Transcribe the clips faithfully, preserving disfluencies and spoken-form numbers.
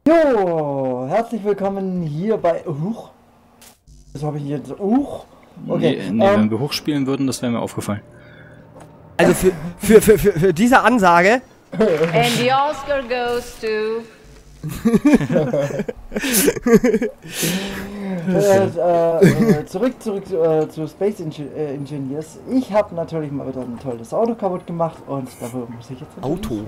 Jo, herzlich willkommen hier bei... Huch. Das habe ich jetzt... Huch. Okay. Nee, nee ähm, wenn wir hochspielen würden, das wäre mir aufgefallen. Also für, für, für, für, für diese Ansage... And the Oscar goes to... äh, äh, zurück zurück äh, zu Space Enge äh, Engineers. Ich habe natürlich mal wieder ein tolles Auto kaputt gemacht und dafür muss ich jetzt... Auto?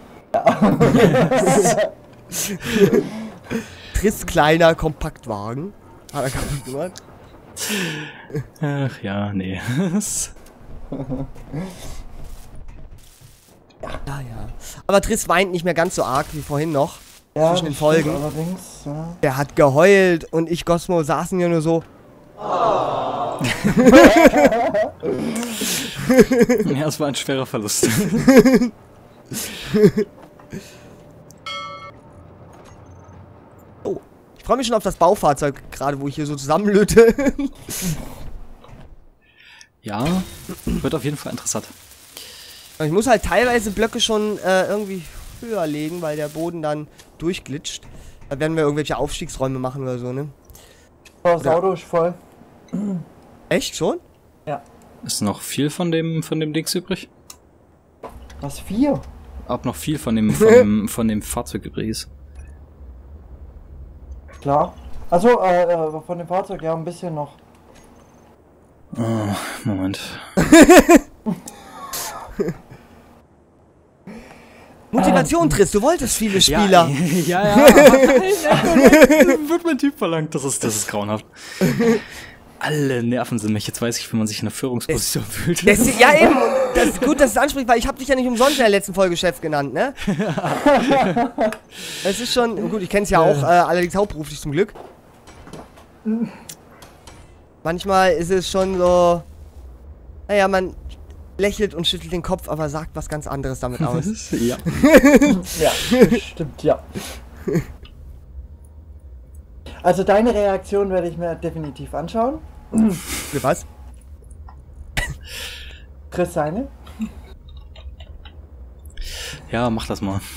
Triss kleiner Kompaktwagen. Hat er kaputt gemacht. Ach ja, nee. Ja, ja. Aber Triss weint nicht mehr ganz so arg wie vorhin noch. Ja, zwischen den Folgen. Allerdings, ja. Der hat geheult und ich, Cosmo, saßen ja nur so. Oh. Ja, es war ein schwerer Verlust. Oh, ich freue mich schon auf das Baufahrzeug, gerade wo ich hier so zusammenlöte. Ja, wird auf jeden Fall interessant. Ich muss halt teilweise Blöcke schon äh, irgendwie höher legen, weil der Boden dann durchglitscht. Da werden wir irgendwelche Aufstiegsräume machen oder so, ne? Das Oder? Auto ist voll. Echt schon? Ja. Ist noch viel von dem von dem Dings übrig? Was, vier? Ob noch viel von dem von dem, von dem Fahrzeug übrig ist? Klar. Also äh, äh, von dem Fahrzeug ja ein bisschen noch. Oh, Moment. Motivation, Triss, du wolltest viele Spieler. Ja, ja. ja. Wird mein Typ verlangt. Das ist, das ist grauenhaft. Alle nerven sie mich. Jetzt weiß ich, wie man sich in einer Führungsposition das, fühlt. Das, ja, eben. Das ist gut, dass es anspricht, weil ich habe dich ja nicht umsonst in der letzten Folge Chef genannt, ne? Das ist schon... Gut, ich kenne es ja auch, äh, allerdings hauptberuflich zum Glück. Manchmal ist es schon so... Naja, man lächelt und schüttelt den Kopf, aber sagt was ganz anderes damit aus. Ja. Ja, stimmt, ja. Also deine Reaktion werde ich mir definitiv anschauen. Für was? Chris seine? Ja, mach das mal.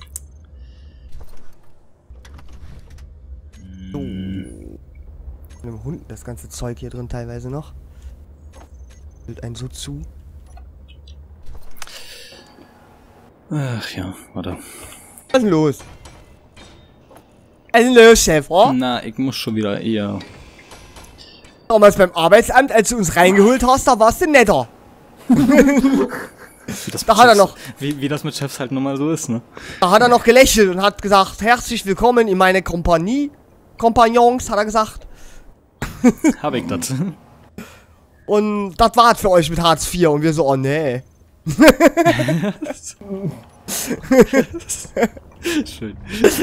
So. Mit dem Hund das ganze Zeug hier drin teilweise noch. Hält einen so zu. Ach ja, warte. Was ist denn los? Was ist denn los, Chef, oh? Na, ich muss schon wieder eher... Damals beim Arbeitsamt, als du uns reingeholt hast, da warst du netter. Wie das Da hat er noch... Wie, wie das mit Chefs halt nun mal so ist, ne? Da hat er noch gelächelt und hat gesagt, herzlich willkommen in meine Kompanie. Kompagnons, hat er gesagt. Hab ich das. Und das war's für euch mit Hartz vier. Und wir so, oh nee. Schön.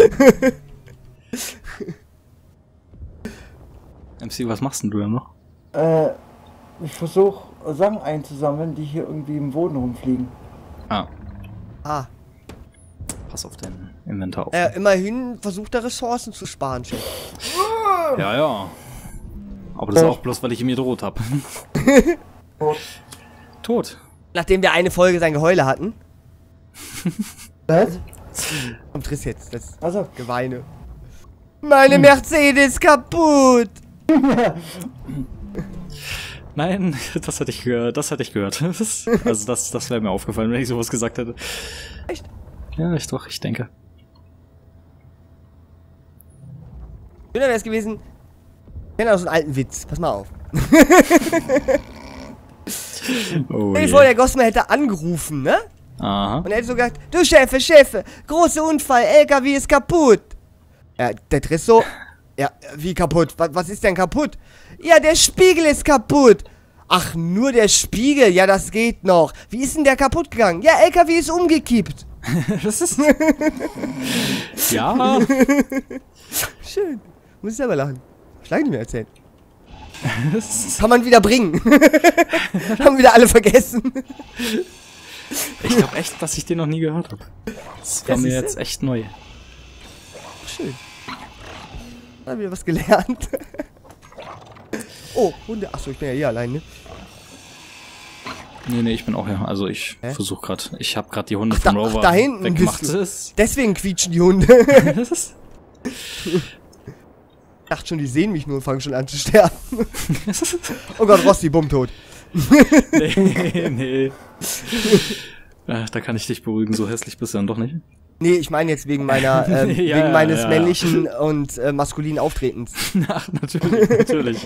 M C, was machst denn du denn noch? Äh, ich versuche Sachen einzusammeln, die hier irgendwie im Boden rumfliegen. Ah, Ah, pass auf dein Inventar auf. äh, immerhin versucht er Ressourcen zu sparen, Chef. Ja, ja. Aber das ist auch bloß, weil ich ihm gedroht habe. Tot. Tot. Nachdem wir eine Folge sein Geheule hatten. Was? Kommt Triss jetzt, das Also, Geweine. Meine Mercedes kaputt! Nein, das hatte ich gehört. Das hatte ich gehört. Das, also das, das wäre mir aufgefallen, wenn ich sowas gesagt hätte. Echt? Ja, ich doch, ich denke. Schöner wäre es gewesen. Ich kenne auch so einen alten Witz. Pass mal auf. Oh, Stell dir je. vor, der Gosmer hätte angerufen, ne? Aha. Und er hätte so gesagt, du Chefe, Chefe, großer Unfall, L K W ist kaputt. Ja, der Triss so, ja, wie kaputt? Was, was ist denn kaputt? Ja, der Spiegel ist kaputt. Ach, nur der Spiegel? Ja, das geht noch. Wie ist denn der kaputt gegangen? Ja, L K W ist umgekippt. Das ist... Ja. Schön. Muss ich selber lachen. Hab ich lange nicht mehr erzählt. Kann man wieder bringen. Haben wieder alle vergessen. Ich glaube echt, dass ich den noch nie gehört habe. Das war Ja, mir siehste? jetzt echt neu. Schön. Da haben wir was gelernt. Oh, Hunde. Achso, ich bin ja hier allein, ne? Nee, nee, ich bin auch hier. Also ich Hä? versuche gerade. Ich habe gerade die Hunde Ach, da, von Rover ach, da hinten weggemacht. bist du. Das- Deswegen quietschen die Hunde. das ist- Ich dachte schon, die sehen mich nur und fangen schon an zu sterben. Oh Gott, Rossi, bumm tot. Nee, nee. Ach, da kann ich dich beruhigen, so hässlich bist du dann doch nicht. Nee, ich meine jetzt wegen meiner, ähm, Ja, wegen ja, meines ja, männlichen und äh, maskulinen Auftretens. Ach, natürlich, natürlich.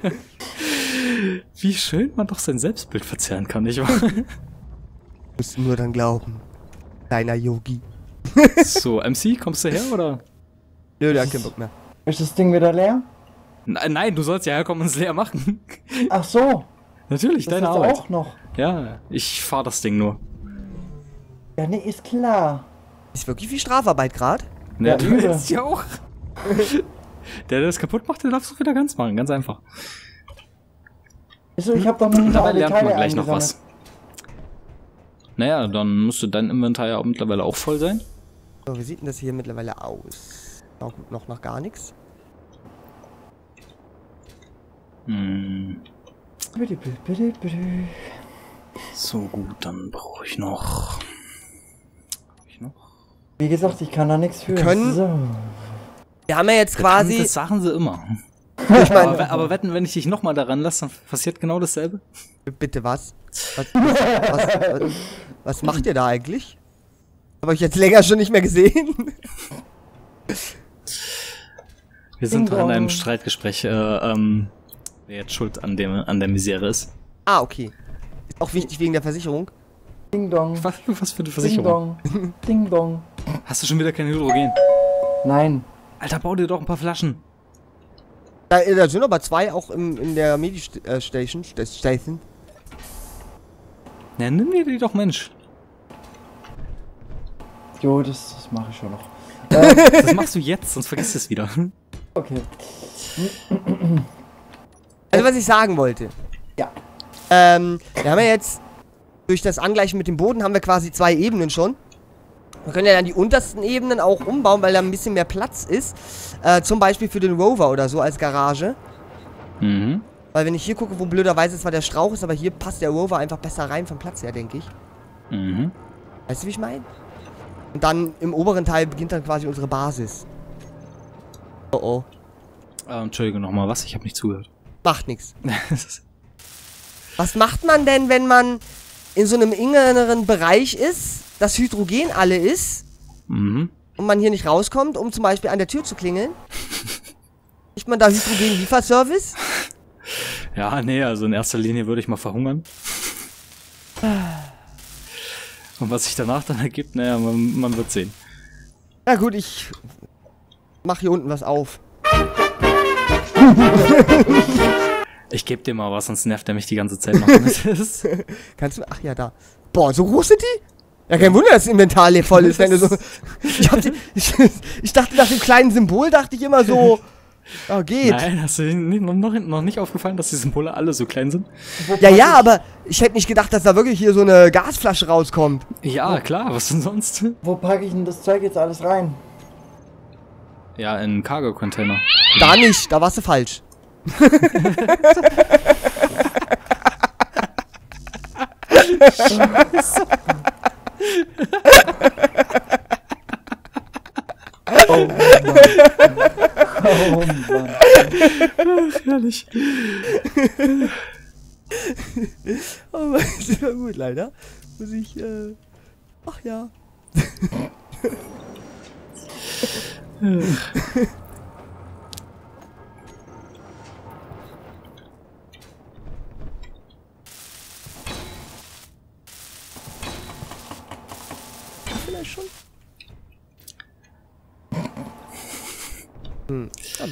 Wie schön man doch sein Selbstbild verzerren kann, nicht wahr? Musst du nur dann glauben. Kleiner Yogi. So, M C, kommst du her, oder? Nö, der hat keinen Bock mehr. Ist das Ding wieder leer? Nein, nein, du sollst ja herkommen und es leer machen. Ach so. Natürlich, Das deine ist Arbeit. auch noch. Ja, ich fahr das Ding nur. Ja, nee, ist klar. Ist wirklich viel Strafarbeit gerade. Ja, Ja, du übel. willst ja auch. Der, der das kaputt macht, der darfst du wieder ganz machen, ganz einfach. Wieso, ich hab doch noch nicht Dabei alle lernt Teile man gleich noch eingesammelt. was. Naja, dann müsste dein Inventar ja auch mittlerweile auch voll sein. So, wie sieht denn das hier mittlerweile aus? Auch noch, noch gar nichts. Hm. Bitte, bitte, bitte, bitte. So gut, dann brauche ich noch. Brauch ich noch? Wie gesagt, ich kann da nichts für. Können- So. Wir haben ja jetzt quasi... Das sagen sie immer. Ich meine, Aber, aber wetten, wenn ich dich nochmal daran lasse, dann passiert genau dasselbe. bitte was? Was, was, was? Was macht ihr da eigentlich? Habe ich jetzt länger schon nicht mehr gesehen? Wir sind Ding doch in einem dong. Streitgespräch, äh, ähm, wer jetzt schuld an, dem, an der Misere ist. Ah, okay. Ist auch wichtig wegen der Versicherung. Ding dong. Was, was für eine Ding Versicherung? dong. Ding dong. Hast du schon wieder kein Hydrogen? Nein. Alter, bau dir doch ein paar Flaschen. Da, da sind aber zwei auch im, in der Medi-Station. Station. Ja, nimm dir die doch, Mensch. Jo, das, das mache ich schon noch. Das machst du jetzt, sonst vergisst du es wieder. Okay. Also was ich sagen wollte. Ja. Ähm, wir haben ja jetzt durch das Angleichen mit dem Boden haben wir quasi zwei Ebenen schon. Wir können ja dann die untersten Ebenen auch umbauen, weil da ein bisschen mehr Platz ist. Äh, zum Beispiel für den Rover oder so als Garage. Mhm. Weil wenn ich hier gucke, wo blöderweise zwar der Strauch ist, aber hier passt der Rover einfach besser rein vom Platz her, denke ich. Mhm. Weißt du, wie ich meine? Und dann im oberen Teil beginnt dann quasi unsere Basis. Oh oh. Äh, Entschuldige nochmal, was? Ich habe nicht zugehört. Macht nichts. Was macht man denn, wenn man in so einem inneren Bereich ist, das Hydrogen alle ist Mhm. und man hier nicht rauskommt, um zum Beispiel an der Tür zu klingeln? Kriegt man da Hydrogen-Lieferservice? Ja, nee, also in erster Linie würde ich mal verhungern. Und was sich danach dann ergibt, naja, man, man wird sehen. Na gut, ich mach hier unten was auf. Ich geb dir mal was, sonst nervt er mich die ganze Zeit noch. Das ist- Kannst du... Ach ja, da. Boah, so groß sind die? Ja, kein Wunder, dass das Inventar leer voll ist, wenn du so... Ich, hab die, ich, ich dachte, nach dem kleinen Symbol dachte ich immer so... Ja, geht. Nein, hast du nicht- noch, noch, noch nicht aufgefallen, dass die Symbole alle so klein sind? Ja, ja, aber ich hätte nicht gedacht, dass da wirklich hier so eine Gasflasche rauskommt. Ja, klar, was denn sonst? Wo packe ich denn das Zeug jetzt alles rein? Ja, in Cargo-Container. Da nicht, da warst du falsch. Oh Mann. Oh Mann. Herrlich. Aber ist immer gut, leider. Muss ich, äh... Ach ja. Vielleicht schon. Hm, aber.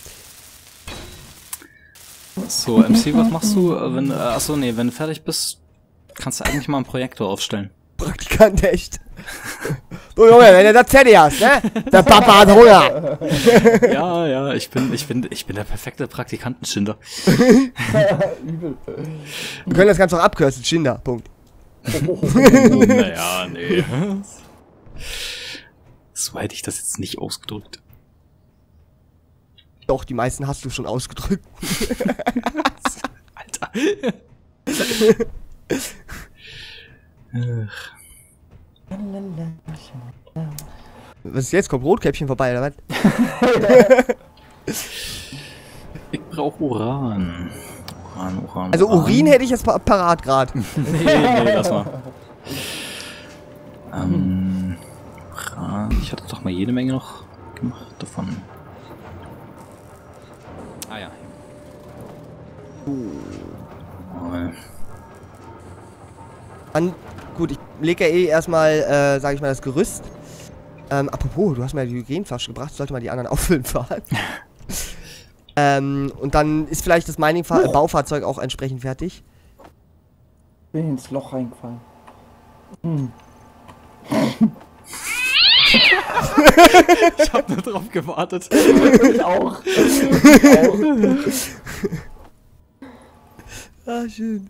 So, M C, was machst du, äh, wenn, äh, achso, nee, wenn du fertig bist, kannst du eigentlich mal einen Projektor aufstellen. Praktikant echt. So Junge, wenn du das fertig hast, ne? Der Papa hat Hunger. Ja, ja, ich bin, ich bin, ich bin der perfekte Praktikantenschinder. Übel. Wir können das Ganze auch abkürzen, Schinder, Punkt. Naja, nee. So hätte ich das jetzt nicht ausgedrückt. Doch, die meisten hast du schon ausgedrückt. Alter. Was ist jetzt? Kommt Rotkäppchen vorbei, oder was? Ich brauche Uran. Uran, Uran. Also Uran. Urin hätte ich jetzt pa parat gerade. nee, nee, lass mal. ähm, Uran. Ich hatte doch mal jede Menge noch gemacht davon. Ah ja. Oh. An, gut, ich lege ja eh erstmal, äh, sag ich mal, das Gerüst. Ähm, apropos, du hast mir ja die Hydrogenflasche gebracht, sollte mal die anderen auffüllen fahren. ähm, und dann ist vielleicht das Mining-Baufahrzeug auch entsprechend fertig. Bin ins Loch reingefallen. Hm. Ich hab nur drauf gewartet. Ich auch. Ich auch. Ah, schön.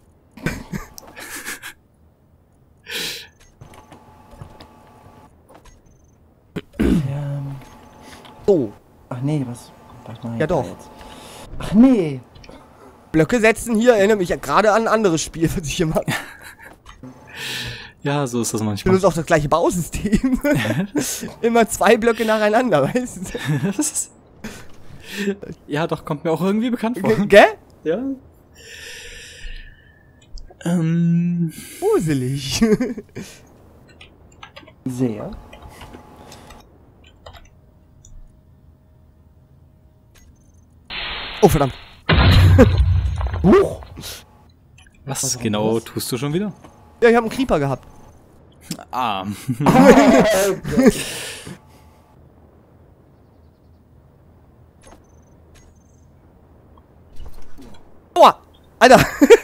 Ja. Oh, Ach nee, was? Was mach ich Ja, da doch. Jetzt? Ach nee. Blöcke setzen hier erinnert mich ja gerade an ein anderes Spiel, was ich hier mache. Ja, so ist das Ich manchmal. benutze auch das gleiche Bausystem. Immer zwei Blöcke nacheinander, weißt du? Ja, doch, kommt mir auch irgendwie bekannt vor. G gell? Ja. Ähm. Gruselig. Sehr. Oh, verdammt. Huch. Was, Was war genau das? tust du schon wieder? Ja, ich habe einen Creeper gehabt. Ah. Aua! Alter!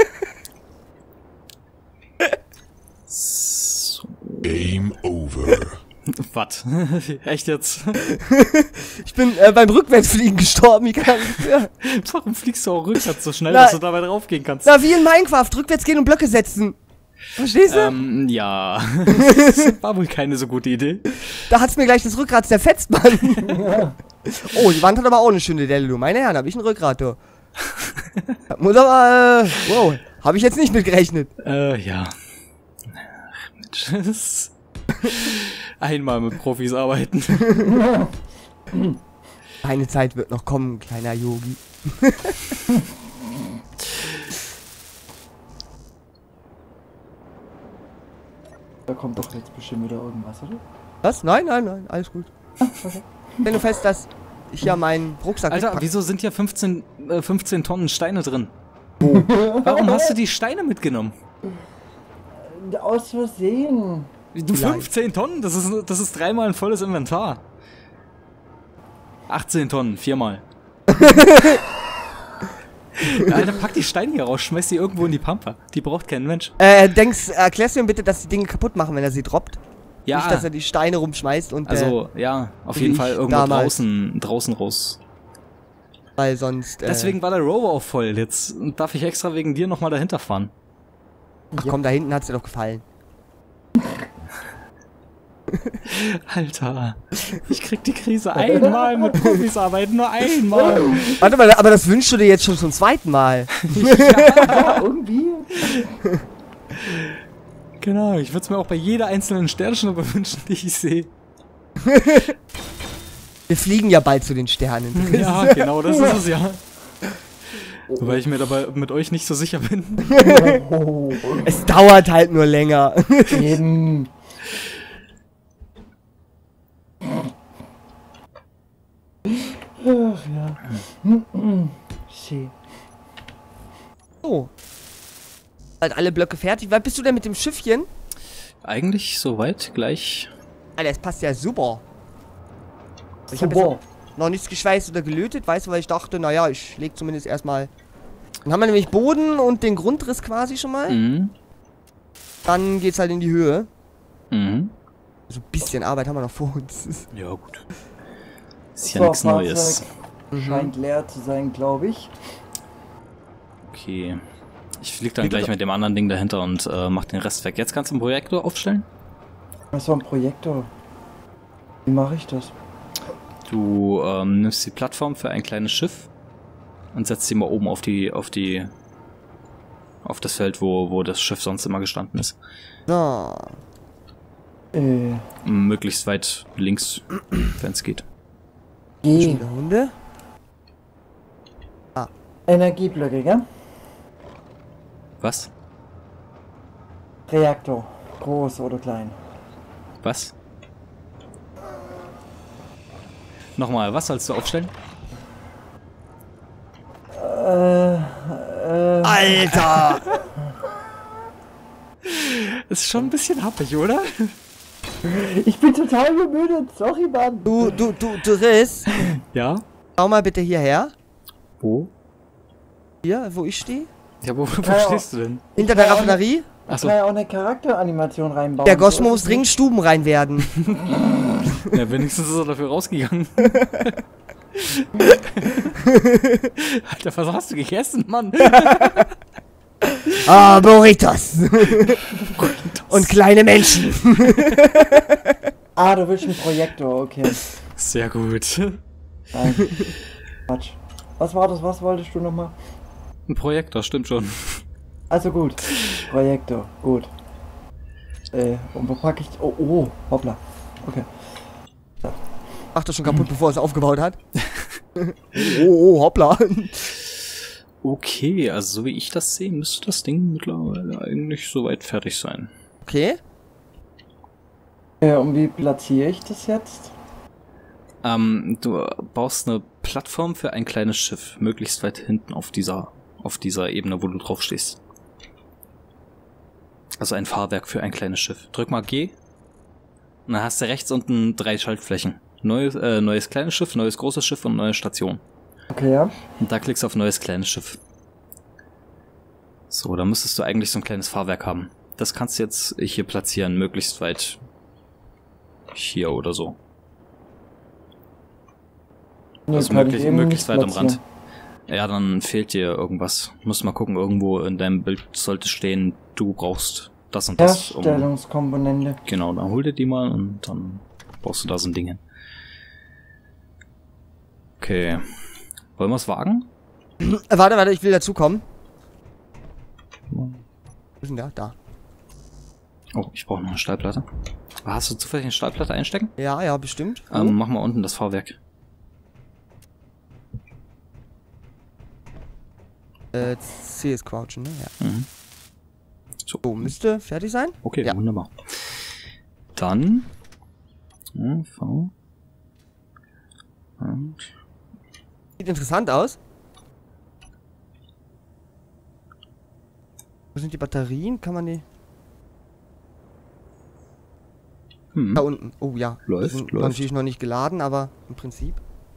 So. Game over. Was? Echt jetzt? Ich bin äh, beim Rückwärtsfliegen gestorben, ich kann nicht mehr. Warum fliegst du auch rückwärts so schnell, Na, dass du dabei draufgehen kannst? Na, wie in Minecraft, rückwärts gehen und Blöcke setzen. Verstehst du? Ähm, ja. Das war wohl keine so gute Idee. Da hat's mir gleich das Rückgrat zerfetzt, Mann. Oh, die Wand hat aber auch eine schöne Delle, du. Meine Herren, hab ich ein Rückgrat, du. Das muss aber, äh, wow, hab ich jetzt nicht mit gerechnet. Äh, ja. Ach, Mensch. Einmal mit Profis arbeiten. Deine Zeit wird noch kommen, kleiner Yogi. Da kommt doch jetzt bestimmt wieder irgendwas, oder? Was? Nein, nein, nein, alles gut. Wenn du fest, dass ich ja meinen Rucksack Alter, wegpack- wieso sind hier fünfzehn, äh, fünfzehn Tonnen Steine drin? Warum hast du die Steine mitgenommen? Aus Versehen. Du fünfzehn Tonnen? Das ist, das ist dreimal ein volles Inventar. achtzehn Tonnen, viermal. Alter, pack die Steine hier raus, schmeiß die irgendwo in die Pampa. Die braucht kein Mensch. Äh, denkst, erklärst du ihm bitte, dass die Dinge kaputt machen, wenn er sie droppt? Ja, Nicht, dass er die Steine rumschmeißt und, also, ja, auf wie jeden ich Fall irgendwo damals. draußen, draußen raus. äh, weil sonst, äh, Deswegen war der Rover auch voll. Jetzt darf ich extra wegen dir nochmal dahinter fahren. ach komm, da hinten hat's dir doch gefallen. Alter, ich krieg die Krise einmal mit Profis arbeiten, nur einmal. Warte mal, aber das wünschst du dir jetzt schon zum zweiten Mal. Ja, irgendwie. Genau, ich würde es mir auch bei jeder einzelnen Sternschnuppe wünschen, die ich sehe. Wir fliegen ja bald zu den Sternen. Ja, genau, das ist es ja. Wobei ich mir dabei mit euch nicht so sicher bin. Oh, Es dauert halt nur länger. eben. Ach ja. Schön. So. Halt alle Blöcke fertig. Wann bist du denn mit dem Schiffchen? Eigentlich soweit gleich. Alter, das passt ja super. Ich habe Super. jetzt noch nichts geschweißt oder gelötet, weißt du, weil ich dachte, naja, ich leg zumindest erstmal. Dann haben wir nämlich Boden und den Grundriss quasi schon mal. Mhm. Dann geht's halt in die Höhe. Mhm. So ein bisschen Arbeit haben wir noch vor uns. Ja, gut. Ist ja So, nichts Neues. Fahrzeug scheint leer zu sein, glaube ich. Okay. Ich flieg dann gleich mit dem anderen Ding dahinter und äh, mach den Rest weg. Jetzt kannst du einen Projektor aufstellen. Was war ein Projektor? Wie mache ich das? Du ähm, nimmst die Plattform für ein kleines Schiff und setzt sie mal oben auf die, auf die, auf das Feld, wo, wo das Schiff sonst immer gestanden ist. So. Äh, Möglichst weit links, wenn es geht. G. Schöne Hunde. Energieblöcke, gell? Was? Reaktor. Groß oder klein? Was? Nochmal, was sollst du aufstellen? Äh, äh, Alter! Ist schon ein bisschen happig, oder? ich bin total gemüdet. Sorry, Mann. Du, du, du, du Riss. Ja? Schau mal bitte hierher. Wo? Hier, wo ich stehe. Ja, wo, wo Ja, stehst du denn? Hinter der Ja, Raffinerie. Ich Achso, kann ja auch eine Charakteranimation reinbauen. Der Gosmo So muss ist es dringend stubenrein werden. ja, wenigstens ist er dafür rausgegangen. Alter, was hast du gegessen, Mann? Ah, Burritos. Und kleine Menschen. nicht. Ah, du willst einen Projektor, okay. Sehr gut. Nein. Quatsch. Was war das? Was wolltest du nochmal? Ein Projektor, stimmt schon. Also gut. Projektor, gut. Äh, und wo packe ich... Oh, oh, hoppla. Okay. Macht das schon kaputt, bevor er es aufgebaut hat. Oh, oh, hoppla. Okay, also so wie ich das sehe, müsste das Ding mittlerweile eigentlich soweit fertig sein. Okay. Äh, und wie platziere ich das jetzt? Ähm, du baust eine Plattform für ein kleines Schiff, möglichst weit hinten auf dieser, auf dieser Ebene, wo du drauf stehst. Also ein Fahrwerk für ein kleines Schiff. Drück mal G. Und dann hast du rechts unten drei Schaltflächen. Neues, äh, neues kleines Schiff, neues großes Schiff und neue Station. Okay, ja. Und da klickst du auf neues kleines Schiff. So, da müsstest du eigentlich so ein kleines Fahrwerk haben. Das kannst du jetzt hier platzieren, möglichst weit hier oder so. Nee, Also kann ich möglich, eben möglichst nicht weit am platzieren. Rand. Ja, dann fehlt dir irgendwas. Muss mal gucken, irgendwo in deinem Bild sollte stehen, du brauchst das und das. Um, Herstellungskomponente. genau, dann hol dir die mal und dann baust du da so ein Ding hin. Okay. Wollen wir es wagen? Äh, warte, warte, ich will dazukommen. Wo ist denn der? Da. Oh, ich brauche noch eine Stahlplatte. Hast du zufällig eine Stahlplatte einstecken? Ja, ja, bestimmt. Ähm, Oh. mach mal unten das Fahrwerk. Äh, C ist crouchen, ne? Ja. Mhm. So, So, müsste fertig sein. okay, Ja. wunderbar. Dann ja, V und Sieht interessant aus. Wo sind die Batterien? Kann man die... hm, Da unten. Oh ja. Läuft, Die sind läuft. natürlich noch nicht geladen, aber im Prinzip.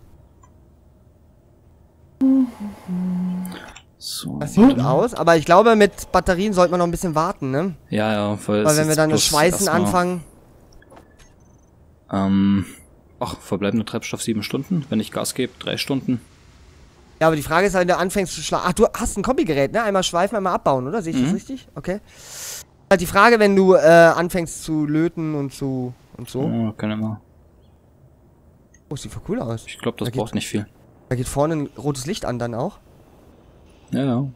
so. Das sieht gut aus, aber ich glaube, mit Batterien sollte man noch ein bisschen warten, ne? Ja, ja, weil, Weil es wenn wir jetzt dann das bloß Schweißen erstmal, anfangen... Ähm, ach, verbleibender Treibstoff sieben Stunden. Wenn ich Gas gebe, drei Stunden. Ja, aber die Frage ist halt, wenn du anfängst zu schlagen... Ach, du hast ein Kombigerät, ne? Einmal schweifen, einmal abbauen, oder? Sehe ich Mhm. das richtig? Okay. Halt die Frage, wenn du äh, anfängst zu löten und zu... und so. Ja, können wir mal. Oh, sieht voll cool aus. Ich glaube, das Da geht- braucht nicht viel. Da geht vorne ein rotes Licht an dann auch. Ja, ja.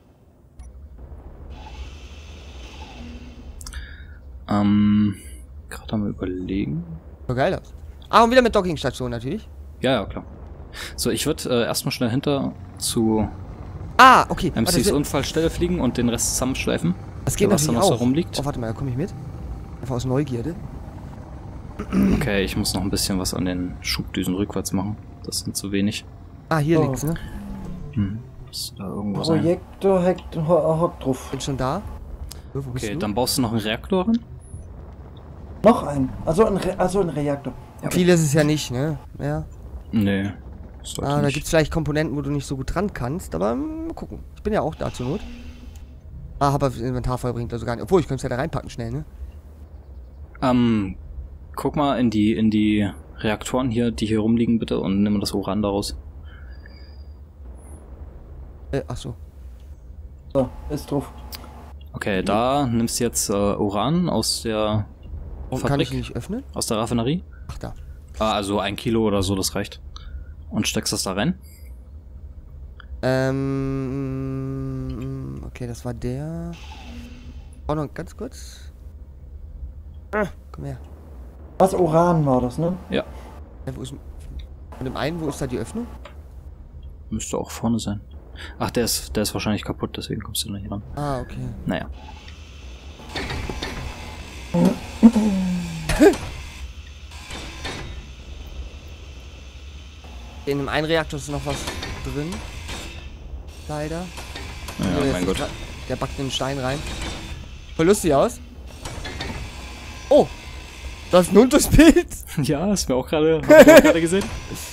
Ähm, gerade am überlegen. So geil aus. Ah, und wieder mit Dockingstation natürlich. Ja, ja, klar. So, ich würde äh, erstmal schnell hinter zu Ah, okay. M Warte, Cs das, Unfallstelle fliegen und den Rest zusammenschleifen. das geht der was da natürlich noch so auch. rumliegt. Oh, warte mal, da komme ich mit. Einfach aus Neugierde. Okay, ich muss noch ein bisschen was an den Schubdüsen rückwärts machen. Das sind zu wenig. Ah, hier Oh. liegt's, ne? Hm. Muss da irgendwo sein. Projektor hackt ho- hockt drauf. Bin schon da. So, wo bist Okay, du? dann baust du noch einen Reaktor ran. Noch ein. Also ein, Re also ein Reaktor. Viel ist es ja nicht, ne? Ja. Nee. Das sollte Ah, da nicht. gibt's vielleicht Komponenten, wo du nicht so gut dran kannst, aber mm, mal gucken. Ich bin ja auch da zur Not. Ah, aber das Inventar voll bringt also gar nicht. Obwohl, ich könnte es ja da reinpacken schnell, ne? Ähm, guck mal in die, in die Reaktoren hier, die hier rumliegen, bitte, und nimm das Uran daraus. Äh, ach so. So, ist drauf. Okay, da nimmst du jetzt äh, Uran aus der Warum kann ich Fabrik, ihn nicht öffnen? aus der Raffinerie. Ach, da. Ah, also ein Kilo oder so, das reicht. Und steckst das da rein. Ähm. Okay, das war der. Oh, noch ganz kurz. Ah, komm her. Was, Uran war das, ne? Ja. Ja, wo ist, von dem einen, wo ist da die Öffnung? Müsste auch vorne sein. Ach, der ist, der ist wahrscheinlich kaputt, deswegen kommst du nicht ran. Ah, okay. Naja. In dem einen Reaktor ist noch was drin. Leider. Ja, der, mein Gott. grad, der backt den Stein rein. Voll lustig aus. Oh! Da ist ein Hund durchs Bild. Ja, ist mir auch gerade gerade gesehen.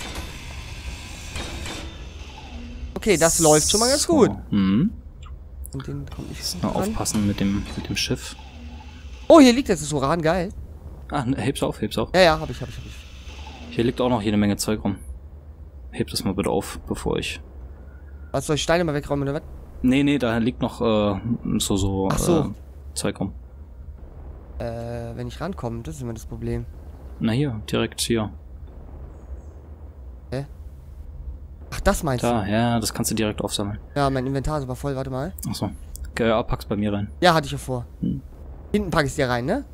Okay, das läuft schon mal ganz gut. Mhm. Und den kommt nicht Mal ran. aufpassen mit dem, mit dem Schiff. Oh, hier liegt jetzt das Uran, geil. Ah, ne, heb's auf, heb's auf. Ja, ja, hab ich, hab ich, hab ich. Hier liegt auch noch jede Menge Zeug rum. Heb das mal bitte auf, bevor ich... Was, soll ich Steine mal wegräumen oder was? Nee, nee, da liegt noch äh, so, so, Ach so. Äh, Zeug rum. Äh, wenn ich rankomme, das ist immer das Problem. Na hier, direkt hier. Ach, das meinst Da, du? ja, das kannst du direkt aufsammeln. Ja, mein Inventar ist aber voll, warte mal. Achso. Okay, ja, pack's bei mir rein. Ja, hatte ich ja vor. Hm. Hinten pack ich dir rein, ne?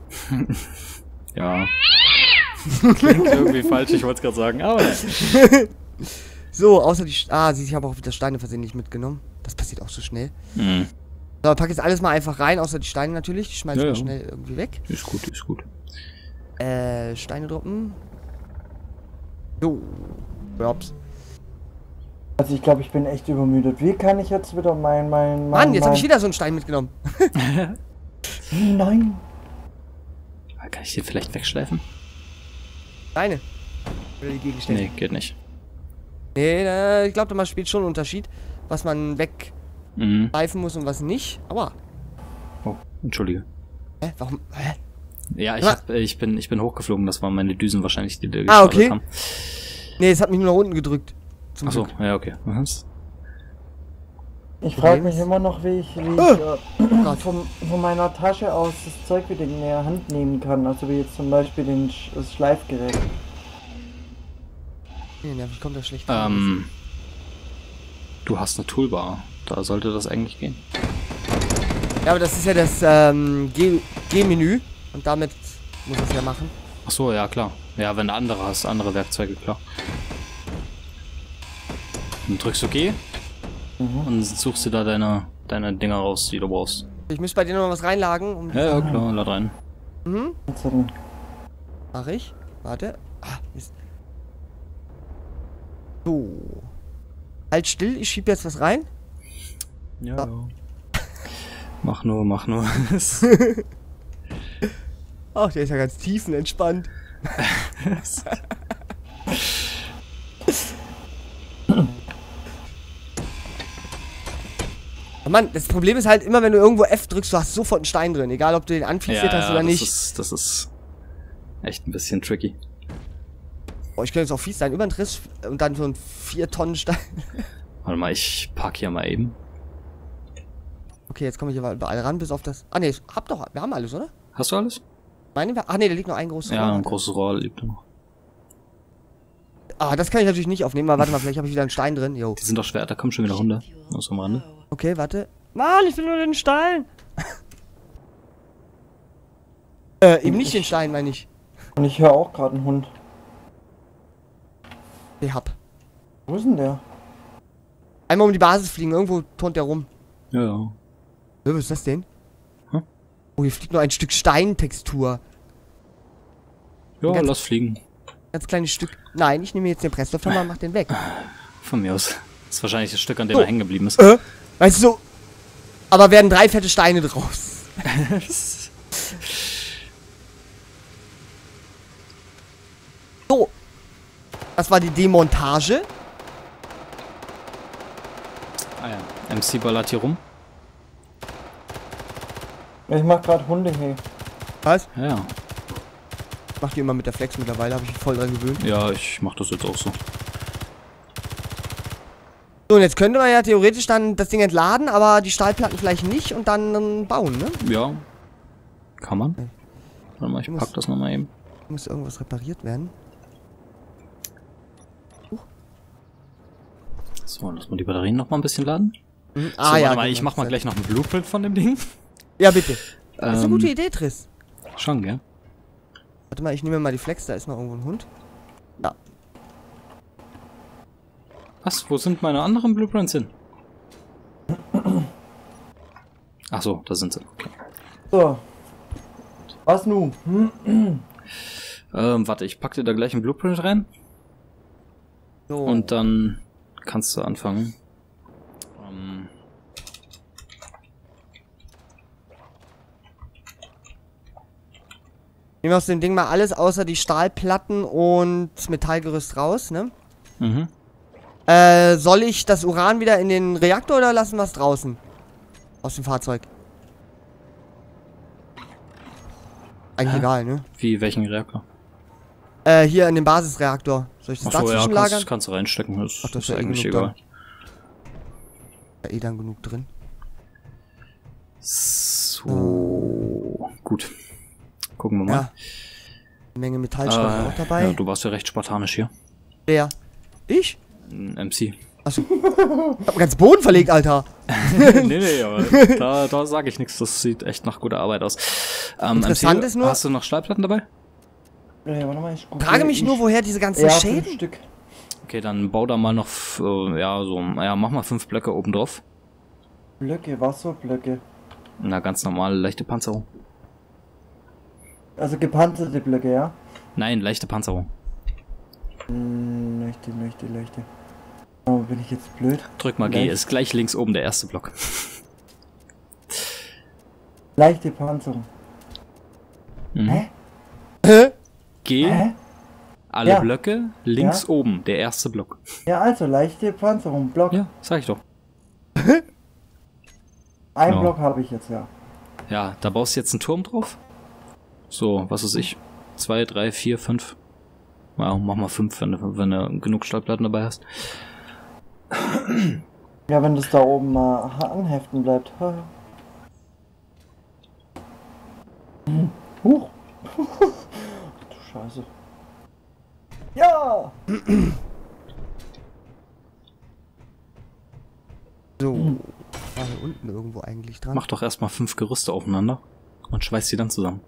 Ja. Klingt irgendwie falsch, ich wollte es gerade sagen, aber nein. So, außer die... St ah, sieh, ich habe auch wieder Steine versehentlich mitgenommen. Das passiert auch so schnell. Mhm. So, pack jetzt alles mal einfach rein, außer die Steine natürlich. Die schmeiß ich Ja, mal ja. schnell irgendwie weg. Ist gut, ist gut. Äh, Steine droppen. So. Ups. Also ich glaube, ich bin echt übermüdet. Wie kann ich jetzt wieder mein, mein, mein... Mann, jetzt mein... habe ich wieder so einen Stein mitgenommen. Nein. Kann ich den vielleicht wegschleifen? Steine. Oder die Gegenstände. Nee, geht nicht. Nee, äh, ich glaube, da spielt schon einen Unterschied, was man Mhm. wegschleifen muss und was nicht. Aua. Oh, entschuldige. Hä? Warum? Hä? Ja, ich, Was? hab, ich, bin, ich bin hochgeflogen, das waren meine Düsen wahrscheinlich, die da Ah, gestartet okay. haben. Nee, es hat mich nur nach unten gedrückt. Zum Achso, Glück. ja, okay. Was? Ich frage Problem mich ist- immer noch, wie ich, wie ich Ah! äh, Gott. von, von meiner Tasche aus das Zeug wieder in der Hand nehmen kann. Also wie jetzt zum Beispiel den Sch das Schleifgerät. Nee, nervig, kommt das schlecht. Ähm, du hast eine Toolbar. Da sollte das eigentlich gehen. Ja, aber das ist ja das ähm, G- G-Menü. Und damit muss es ja machen. Achso, ja, klar. Ja, wenn du andere hast, andere Werkzeuge, klar. Dann drückst du G Mhm. und suchst du da deine, deine Dinger raus, die du brauchst. Ich muss bei dir noch mal was reinlagen. Um Ja, ja, klar, lad rein. Mhm. Jetzt hat er- Mach ich. Warte. Ah, Mist. So. Halt still, ich schieb jetzt was rein. Ja, Ja. ja. Mach nur, mach nur. Ach, der ist ja ganz tiefenentspannt. Oh Mann, das Problem ist halt immer, wenn du irgendwo F drückst, du hast sofort einen Stein drin. Egal, ob du den anfixiert hast oder das nicht. Ist, das ist echt ein bisschen tricky. Oh, ich könnte jetzt auch fies sein. Über den Triss und dann so ein vier Tonnen Stein. Warte mal, ich park hier mal eben. Okay, jetzt komme ich aber überall ran, bis auf das... Ah, ne, hab doch... Wir haben alles, oder? Hast du alles? Meinen wir... Ach, ne, da liegt noch ein großes Ja, Rohr. ein großes Rohr liegt da noch. Ah, das kann ich natürlich nicht aufnehmen, aber warte mal, vielleicht habe ich wieder einen Stein drin. Jo. Die sind doch schwer, da kommen schon wieder Hunde aus dem Rande. Okay, warte. Mann, ich will nur den Stein. äh, eben nicht den Stein, meine ich. Und ich höre auch gerade einen Hund. Ich hab. Wo ist denn der? Einmal um die Basis fliegen, irgendwo turnt der rum. Ja, ja. Ja, was ist das denn? Hm? Oh, hier fliegt nur ein Stück Steintextur. Ja, Ganz- lass fliegen. Ganz kleines Stück. Nein, ich nehme jetzt den Presslufthammer und mach den weg. Von mir aus. Das ist wahrscheinlich das Stück, an dem So. er hängen geblieben ist. Äh? Weißt du so. Aber werden drei fette Steine draus. So. Das war die Demontage. Ah ja. M C ballert hier rum. Ich mach gerade Hunde hey. Was? Ja, ja. Ich mach die immer mit der Flex mittlerweile, habe ich mich voll dran gewöhnt. Ja, ich mach das jetzt auch so. So, und jetzt könnte man ja theoretisch dann das Ding entladen, aber die Stahlplatten vielleicht nicht und dann ähm, bauen, ne? Ja. Kann man. Okay. Warte mal, ich Du pack musst- das nochmal eben. Muss irgendwas repariert werden. So, lass mal die Batterien nochmal ein bisschen laden. Mhm. so, warte mal, genau, ich mach mal das- gleich noch einen Blueprint von dem Ding. Ja, bitte. Das ist eine Ähm, gute Idee, Triss. Schon, gell? Warte mal, ich nehme mal die Flex, da ist noch irgendwo ein Hund. Ja. Was? Wo sind meine anderen Blueprints hin? Ach so, da sind sie. Okay. So. Was nun? Ähm, warte, ich pack dir da gleich einen Blueprint rein. So. Und dann kannst du anfangen. Ähm, Nehmen wir aus dem Ding mal alles außer die Stahlplatten und Metallgerüst raus, ne? mhm. Äh, soll ich das Uran wieder in den Reaktor oder lassen wir es draußen? Aus dem Fahrzeug. Eigentlich Hä? egal, ne? Wie, welchen Reaktor? Äh, hier in den Basisreaktor. Soll ich das Achso, ja, dazwischen lagern? kannst, kannst du reinstecken. Das, Ach, das ist ist ja eh eigentlich genug egal. Da. Ja, eh dann genug drin. So, gut. Gucken wir mal. Ja. Eine Menge Metallstoff Äh, auch dabei. ja, du warst ja recht spartanisch hier. Wer? Ich? Ein M C. Achso. Hab mir ganz Boden verlegt, Alter. nee, nee, aber da, da sage ich nichts. Das sieht echt nach guter Arbeit aus. Ähm, Interessant M C, ist nur- hast du noch Stahlplatten dabei? Nee, warte mal, ich gucke. Frage mich ich, nur, woher diese ganzen ja, Schäden... fünf Stück. Okay, dann bau da mal noch, f- äh, ja, so, ja, mach mal fünf Blöcke oben drauf. Blöcke, Wasserblöcke. Na, ganz normale, leichte Panzerung. Also gepanzerte Blöcke, ja? Nein, leichte Panzerung. Hm, Leuchte, Leuchte, Leuchte. Oh, bin ich jetzt blöd? Drück mal G, Leicht. ist gleich links oben der erste Block. Leichte Panzerung. Mhm. Hä? Hä? G, Hä? alle Ja. Blöcke, links Ja. oben, der erste Block. Ja, also leichte Panzerung. Block. Ja, sag ich doch. Ein Ja. Block habe ich jetzt, ja. Ja, da baust du jetzt einen Turm drauf. So, was weiß ich. Zwei, drei, vier, fünf. Ja, mach mal fünf, wenn du, wenn du genug Stahlplatten dabei hast. Ja, wenn das da oben mal anheften bleibt. Hm. Huch. Du Scheiße. Ja! So. War hier unten irgendwo eigentlich dran? Mach doch erstmal fünf Gerüste aufeinander und schweiß die dann zusammen.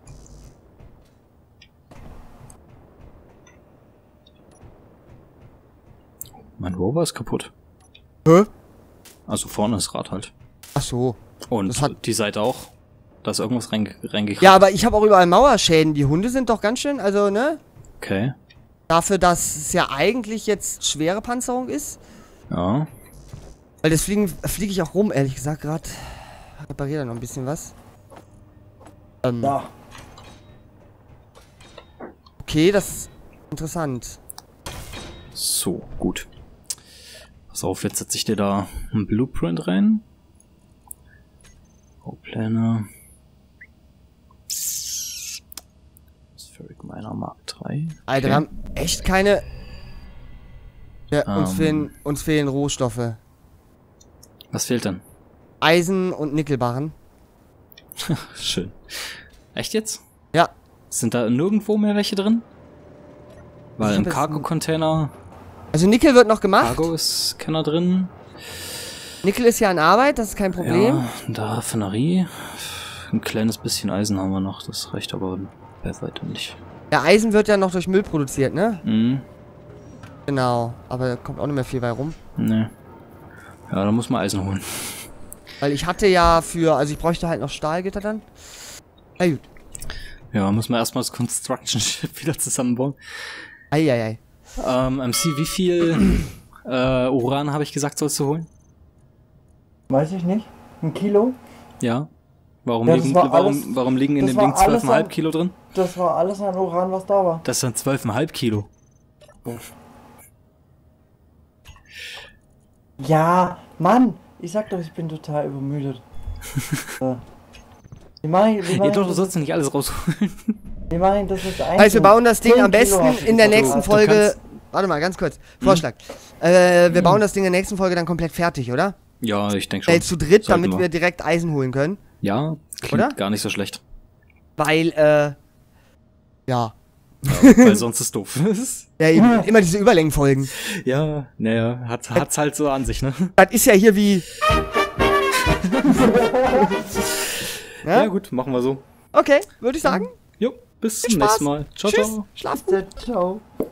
Mein Rover ist kaputt. Hä? Also vorne ist Rad halt. Ach so. Und Das hat- die Seite auch. Da ist irgendwas reinge reingekracht. Ja, aber ich habe auch überall Mauerschäden. Die Hunde sind doch ganz schön, also, ne? Okay. Dafür, dass es ja eigentlich jetzt schwere Panzerung ist. Ja. Weil das Fliegen fliege ich auch rum, ehrlich gesagt, gerade. Repariere da noch ein bisschen was. Ähm, Da. okay, das ist interessant. So, gut. Pass auf, jetzt setze ich dir da einen Blueprint rein. Baupläne. Spheric Miner Mark drei. Alter, wir haben echt keine... Ja, uns, Ähm. fehlen, uns fehlen Rohstoffe. Was fehlt denn? Eisen und Nickelbarren. Schön. Echt jetzt? Ja. Sind da nirgendwo mehr welche drin? Weil Ich im hab jetzt Cargo-Container, Also Nickel wird noch gemacht. Cargo ist keiner drin. Nickel ist ja in Arbeit, das ist kein Problem. Ja, da Raffinerie. Ein kleines bisschen Eisen haben wir noch, das reicht aber bei weitem nicht. Der Eisen wird ja noch durch Müll produziert, ne? Mhm. Genau. Aber da kommt auch nicht mehr viel bei rum. Ne. Ja, da muss man Eisen holen. Weil ich hatte ja für... Also ich bräuchte halt noch Stahlgitter dann. Na gut. Ja, muss man erstmal das Construction Ship wieder zusammenbauen. Eieiei. Ähm, M C, wie viel äh, Uran habe ich gesagt, sollst du holen? Weiß ich nicht. Ein Kilo? Ja. Warum, Ja, das liegen, war warum, alles- warum liegen in das dem war Ding alles zwölf Komma fünf an- Kilo drin? Das war alles an Uran, was da war. Das sind zwölf Komma fünf Kilo. Ja, Mann! Ich sag doch, ich bin total übermüdet. So. Wir machen, wir Ja, machen, doch, du das, sollst nicht alles rausholen. wir machen das jetzt ein. Also wir bauen das Ding zehn am Kilo besten hab ich in der gesagt. nächsten du Folge... kannst- Warte mal, ganz kurz. Vorschlag. Äh, wir bauen das Ding in der nächsten Folge dann komplett fertig, oder? Ja, ich denke schon. Äh, zu dritt, Sollten damit wir. wir direkt Eisen holen können. Ja, klingt Oder? gar nicht so schlecht. Weil, äh... Ja. Ja, weil sonst ist doof. Ja, eben, immer diese Überlängenfolgen. Ja, naja, hat, hat's halt so an sich, ne? Das ist ja hier wie... Ja, Ja? gut, machen wir so. Okay, würde ich sagen. Jo. Bis Viel zum Spaß. nächsten Mal. Ciao, Tschüss. ciao. Schlaf gut. Ciao.